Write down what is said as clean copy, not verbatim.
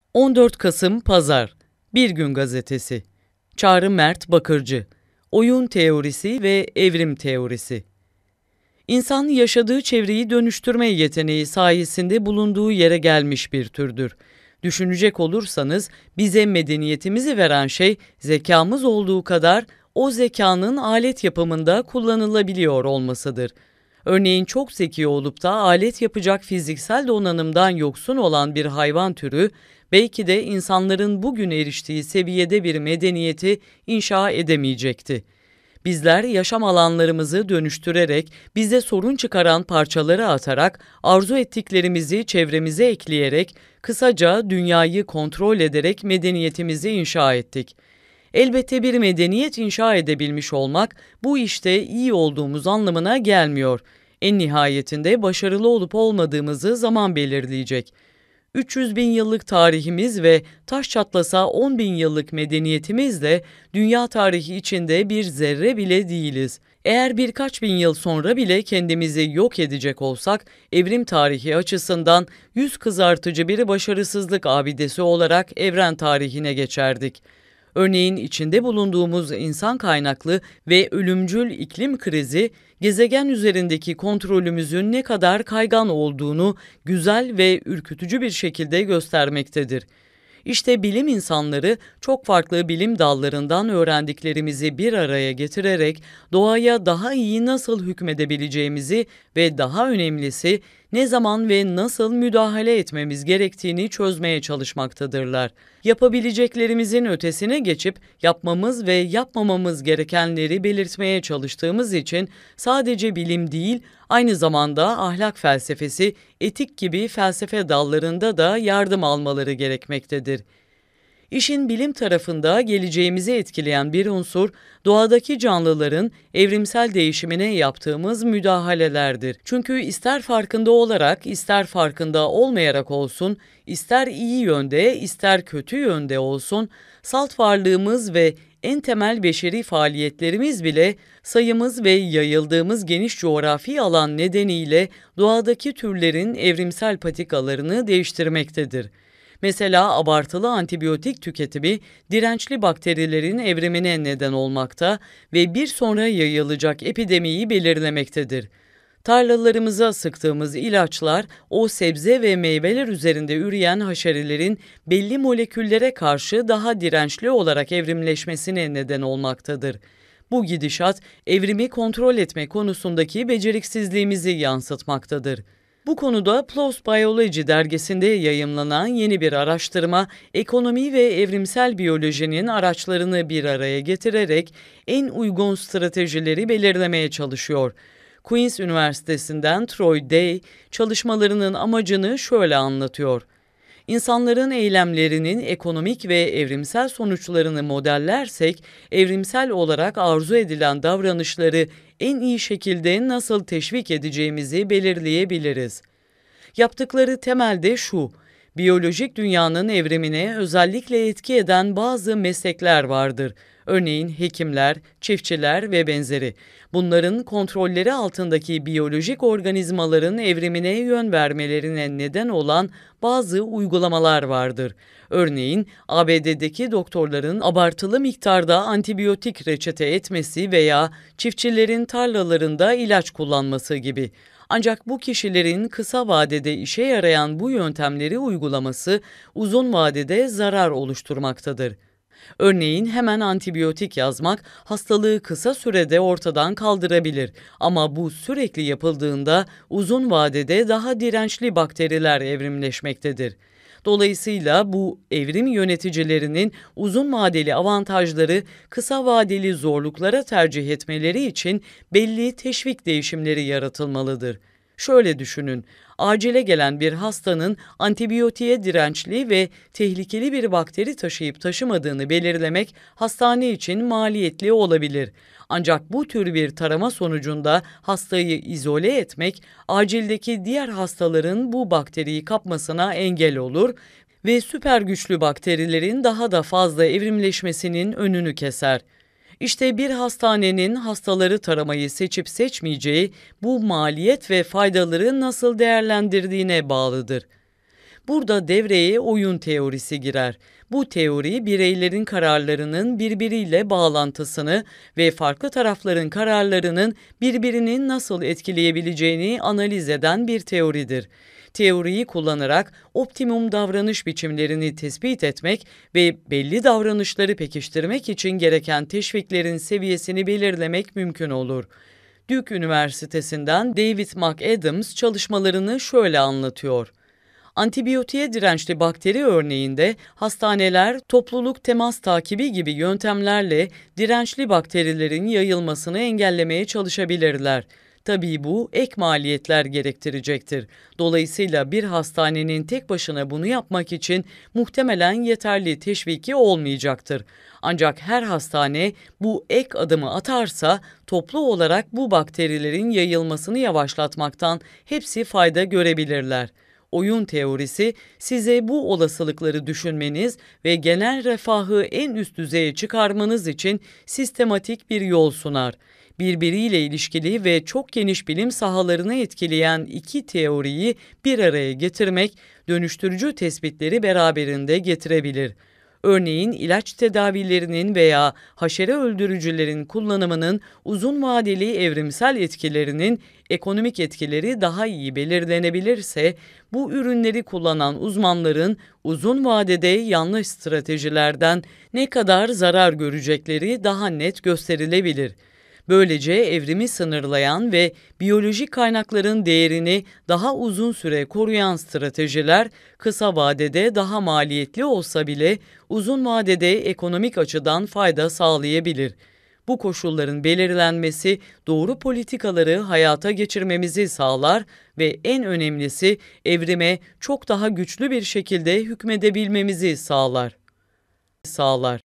14 Kasım Pazar. Bir Gün Gazetesi. Çağrı Mert Bakırcı. Oyun teorisi ve evrim teorisi. İnsan yaşadığı çevreyi dönüştürme yeteneği sayesinde bulunduğu yere gelmiş bir türdür. Düşünecek olursanız bize medeniyetimizi veren şey zekamız olduğu kadar o zekanın alet yapımında kullanılabiliyor olmasıdır. Örneğin çok zeki olup da alet yapacak fiziksel donanımdan yoksun olan bir hayvan türü belki de insanların bugün eriştiği seviyede bir medeniyeti inşa edemeyecekti. Bizler yaşam alanlarımızı dönüştürerek, bize sorun çıkaran parçaları atarak, arzu ettiklerimizi çevremize ekleyerek, kısaca dünyayı kontrol ederek medeniyetimizi inşa ettik. Elbette bir medeniyet inşa edebilmiş olmak, bu işte iyi olduğumuz anlamına gelmiyor. En nihayetinde başarılı olup olmadığımızı zaman belirleyecek. 300 bin yıllık tarihimiz ve taş çatlasa 10 bin yıllık medeniyetimizle dünya tarihi içinde bir zerre bile değiliz. Eğer birkaç bin yıl sonra bile kendimizi yok edecek olsak, evrim tarihi açısından yüz kızartıcı bir başarısızlık abidesi olarak evren tarihine geçerdik. Örneğin içinde bulunduğumuz insan kaynaklı ve ölümcül iklim krizi, gezegen üzerindeki kontrolümüzün ne kadar kaygan olduğunu güzel ve ürkütücü bir şekilde göstermektedir. İşte bilim insanları çok farklı bilim dallarından öğrendiklerimizi bir araya getirerek doğaya daha iyi nasıl hükmedebileceğimizi ve daha önemlisi ne zaman ve nasıl müdahale etmemiz gerektiğini çözmeye çalışmaktadırlar. Yapabileceklerimizin ötesine geçip yapmamız ve yapmamamız gerekenleri belirtmeye çalıştığımız için sadece bilim değil, aynı zamanda ahlak felsefesi, etik gibi felsefe dallarında da yardım almaları gerekmektedir. İşin bilim tarafında geleceğimizi etkileyen bir unsur, doğadaki canlıların evrimsel değişimine yaptığımız müdahalelerdir. Çünkü ister farkında olarak, ister farkında olmayarak olsun, ister iyi yönde, ister kötü yönde olsun, salt varlığımız ve en temel beşeri faaliyetlerimiz bile sayımız ve yayıldığımız geniş coğrafi alan nedeniyle doğadaki türlerin evrimsel patikalarını değiştirmektedir. Mesela abartılı antibiyotik tüketimi dirençli bakterilerin evrimine neden olmakta ve bir sonra yayılacak epidemiyi belirlemektedir. Tarlalarımıza sıktığımız ilaçlar o sebze ve meyveler üzerinde üreyen haşerelerin belli moleküllere karşı daha dirençli olarak evrimleşmesine neden olmaktadır. Bu gidişat evrimi kontrol etme konusundaki beceriksizliğimizi yansıtmaktadır. Bu konuda PLOS Biology dergisinde yayımlanan yeni bir araştırma, ekonomi ve evrimsel biyolojinin araçlarını bir araya getirerek en uygun stratejileri belirlemeye çalışıyor. Queen's Üniversitesi'nden Troy Day, çalışmalarının amacını şöyle anlatıyor. İnsanların eylemlerinin ekonomik ve evrimsel sonuçlarını modellersek, evrimsel olarak arzu edilen davranışları en iyi şekilde nasıl teşvik edeceğimizi belirleyebiliriz. Yaptıkları temelde şu: biyolojik dünyanın evrimine özellikle etki eden bazı meslekler vardır. Örneğin hekimler, çiftçiler ve benzeri. Bunların kontrolleri altındaki biyolojik organizmaların evrimine yön vermelerine neden olan bazı uygulamalar vardır. Örneğin ABD'deki doktorların abartılı miktarda antibiyotik reçete etmesi veya çiftçilerin tarlalarında ilaç kullanması gibi. Ancak bu kişilerin kısa vadede işe yarayan bu yöntemleri uygulaması uzun vadede zarar oluşturmaktadır. Örneğin hemen antibiyotik yazmak hastalığı kısa sürede ortadan kaldırabilir ama bu sürekli yapıldığında uzun vadede daha dirençli bakteriler evrimleşmektedir. Dolayısıyla bu evrim yöneticilerinin uzun vadeli avantajları kısa vadeli zorluklara tercih etmeleri için belli teşvik değişimleri yaratılmalıdır. Şöyle düşünün, acile gelen bir hastanın antibiyotiğe dirençli ve tehlikeli bir bakteri taşıyıp taşımadığını belirlemek hastane için maliyetli olabilir. Ancak bu tür bir tarama sonucunda hastayı izole etmek, acildeki diğer hastaların bu bakteriyi kapmasına engel olur ve süper güçlü bakterilerin daha da fazla evrimleşmesinin önünü keser. İşte bir hastanenin hastaları taramayı seçip seçmeyeceği bu maliyet ve faydaları nasıl değerlendirdiğine bağlıdır. Burada devreye oyun teorisi girer. Bu teori bireylerin kararlarının birbiriyle bağlantısını ve farklı tarafların kararlarının birbirini nasıl etkileyebileceğini analiz eden bir teoridir. Teoriyi kullanarak optimum davranış biçimlerini tespit etmek ve belli davranışları pekiştirmek için gereken teşviklerin seviyesini belirlemek mümkün olur. Duke Üniversitesi'nden David McAdams çalışmalarını şöyle anlatıyor. Antibiyotiğe dirençli bakteri örneğinde hastaneler topluluk temas takibi gibi yöntemlerle dirençli bakterilerin yayılmasını engellemeye çalışabilirler. Tabii bu ek maliyetler gerektirecektir. Dolayısıyla bir hastanenin tek başına bunu yapmak için muhtemelen yeterli teşviki olmayacaktır. Ancak her hastane bu ek adımı atarsa toplu olarak bu bakterilerin yayılmasını yavaşlatmaktan hepsi fayda görebilirler. Oyun teorisi size bu olasılıkları düşünmeniz ve genel refahı en üst düzeye çıkarmanız için sistematik bir yol sunar. Birbiriyle ilişkili ve çok geniş bilim sahalarını etkileyen iki teoriyi bir araya getirmek, dönüştürücü tespitleri beraberinde getirebilir. Örneğin ilaç tedavilerinin veya haşere öldürücülerin kullanımının uzun vadeli evrimsel etkilerinin ekonomik etkileri daha iyi belirlenebilirse, bu ürünleri kullanan uzmanların uzun vadede yanlış stratejilerden ne kadar zarar görecekleri daha net gösterilebilir. Böylece evrimi sınırlayan ve biyolojik kaynakların değerini daha uzun süre koruyan stratejiler kısa vadede daha maliyetli olsa bile uzun vadede ekonomik açıdan fayda sağlayabilir. Bu koşulların belirlenmesi doğru politikaları hayata geçirmemizi sağlar ve en önemlisi evrime çok daha güçlü bir şekilde hükmedebilmemizi sağlar.